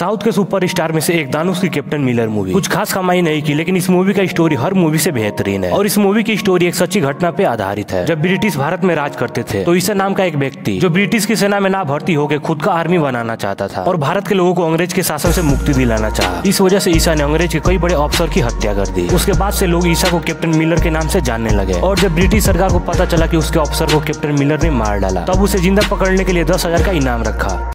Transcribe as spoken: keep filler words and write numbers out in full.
South के superstar में से एक दानुश की कैप्टन मिलर मूवी कुछ खास कमाई नहीं की, लेकिन इस मूवी का स्टोरी हर मूवी से बेहतरीन है। और इस मूवी की स्टोरी एक सच्ची घटना पे आधारित है। जब ब्रिटिश भारत में राज करते थे तो ईसा नाम का एक व्यक्ति जो ब्रिटिश की सेना में ना भर्ती होकर खुद का आर्मी बनाना चाहता था और भारत के लोगों को अंग्रेज के शासन से मुक्ति दिलाना चाहा। इस वजह से ईसा ने अंग्रेज के कई बड़े अफसर की हत्या कर दी। उसके बाद से लोग ईसा को कैप्टन मिलर के नाम से जानने लगे। और जब ब्रिटिश सरकार को पता चला कि उसके अफसर को कैप्टन मिलर ने मार डाला, तब उसे जिंदा पकड़ने के लिए दस हजार का इनाम रखा।